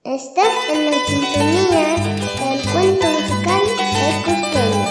Estás en la sintonía del cuento musical El Cusqueño.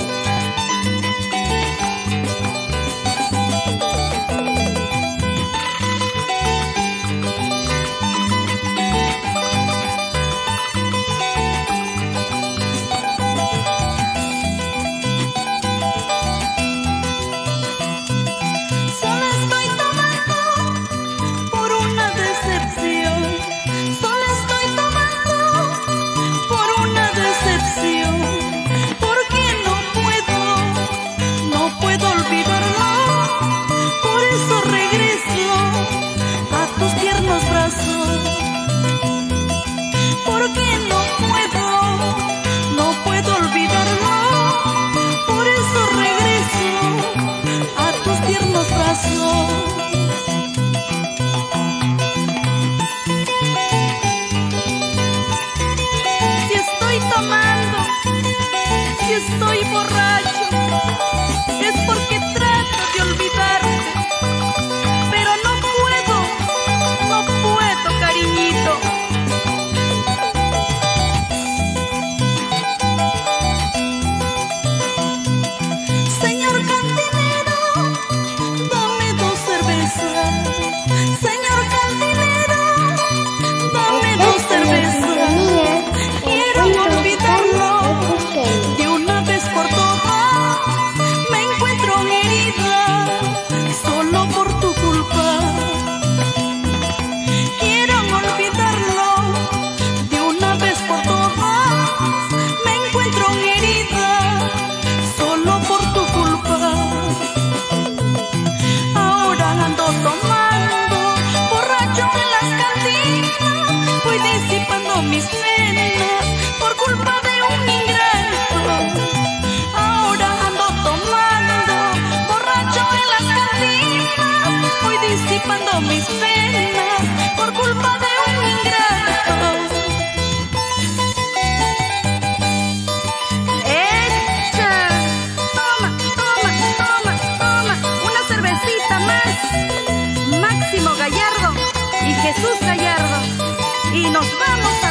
Estoy borracho, es porque trato de olvidarte, pero no puedo, cariñito. Señor cantinero, dame 2 cervezas. Señor cantinero, dame 2 cervezas. Quiero olvidarlo. De una vez por todas me encuentro herida, solo por tu culpa. Quiero olvidarlo, de una vez por todas me encuentro herida, solo por tu culpa. Ahora ando tomando, borracho en las cantinas, voy disipando mis penas por culpa de un ingrato. Ahora ando tomando, borracho en las cantinas, voy disipando mis penas por culpa de un ingrato. ¡Echa! Toma, una cervecita más. Máximo Gallardo y Jesús Gallardo. Y nos vamos a